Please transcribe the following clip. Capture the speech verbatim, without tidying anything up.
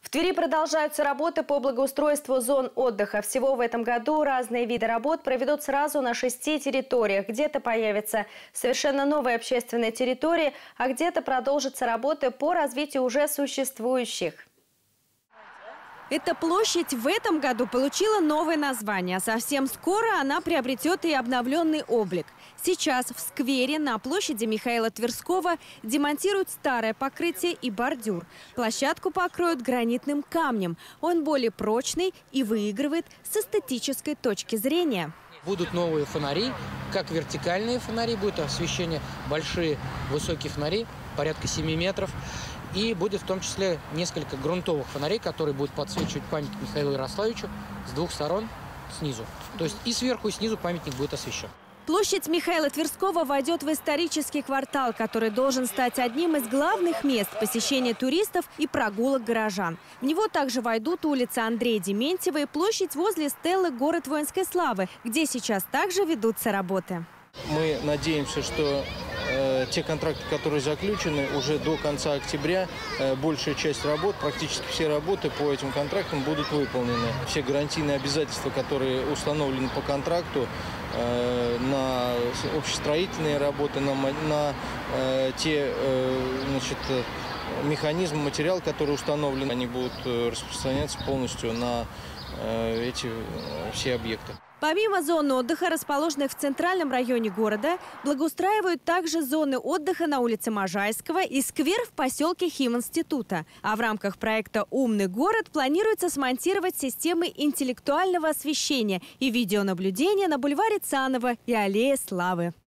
В Твери продолжаются работы по благоустройству зон отдыха. Всего в этом году разные виды работ проведут сразу на шести территориях. Где-то появятся совершенно новые общественные территории, а где-то продолжатся работы по развитию уже существующих. Эта площадь в этом году получила новое название. Совсем скоро она приобретет и обновленный облик. Сейчас в сквере на площади Михаила Тверского демонтируют старое покрытие и бордюр. Площадку покроют гранитным камнем. Он более прочный и выигрывает с эстетической точки зрения. Будут новые фонари, как вертикальные фонари, будет освещение, большие высокие фонари, порядка семи метров. И будет в том числе несколько грунтовых фонарей, которые будут подсвечивать памятник Михаилу Ярославичу с двух сторон снизу. То есть и сверху, и снизу памятник будет освещен. Площадь Михаила Тверского войдет в исторический квартал, который должен стать одним из главных мест посещения туристов и прогулок горожан. В него также войдут улица Андрея Дементьева и площадь возле стелы «Город воинской славы», где сейчас также ведутся работы. Мы надеемся, что э, те контракты, которые заключены, уже до конца октября э, большая часть работ, практически все работы по этим контрактам будут выполнены. Все гарантийные обязательства, которые установлены по контракту, э, на общестроительные работы, на, на э, те э, значит, механизмы, материал, который установлен, они будут распространяться полностью на э, эти все объекты. Помимо зон отдыха, расположенных в центральном районе города, благоустраивают также зоны отдыха на улице Можайского и сквер в поселке Химинститута. А в рамках проекта «Умный город» планируется смонтировать системы интеллектуального освещения и видеонаблюдения на бульваре Цанова и Аллее Славы.